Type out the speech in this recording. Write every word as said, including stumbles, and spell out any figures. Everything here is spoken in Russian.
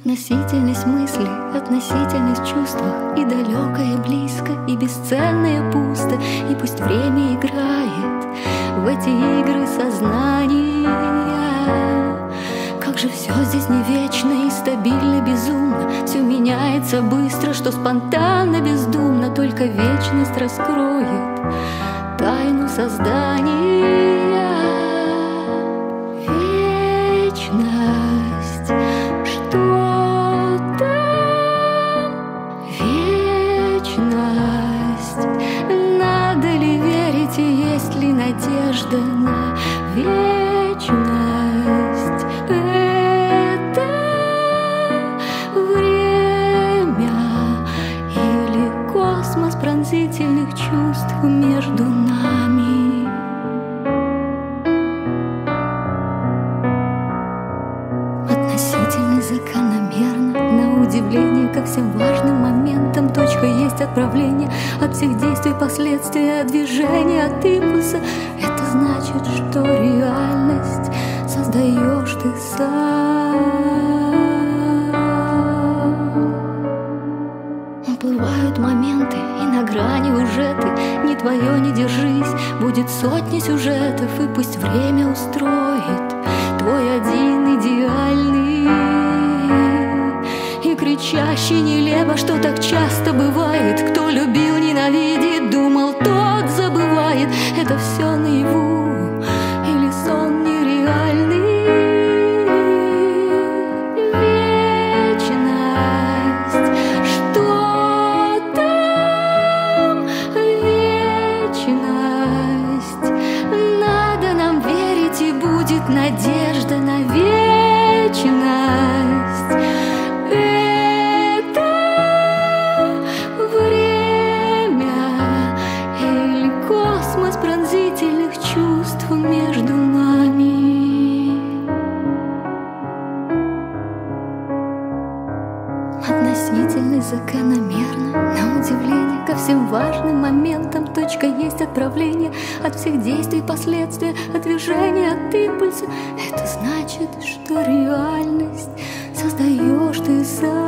Относительность мысли, относительность в чувствах, и далекое близко, и бесценное пусто. И пусть время играет в эти игры сознания. Как же все здесь не вечно и стабильно, безумно. Все меняется быстро, что спонтанно, бездумно. Только вечность раскроет тайну создания. Вечность, что там? Вечность. Надо ли верить и есть ли надежда на вечность? Это время или космос пронзительных чувств между нами? Относительно закономерно, на удивление ко всем важным моментам. Точка есть отправление от всех действий, последствия, от движения, от импульса. Это значит, что реальность создаешь ты сам. Уплывают моменты, и на грани уже ты. Не твое, не держись, будет сотни сюжетов. И пусть время устроит твой один идеальный и кричащий нелепо, что так часто бывает. Кто любил, ненавидит, думал, тот забывает. Это все наяву или сон нереальный? Вечность, что там? Вечность. Надо нам верить, и будет надежда на вечность. Это время или космос пронзительных чувств между нами. Относительность закономерна, на удивление ко всем важным моментам. Точка есть отправление от всех действий, последствия, от движения, от импульса. Это значит, что реальность создаешь ты сам.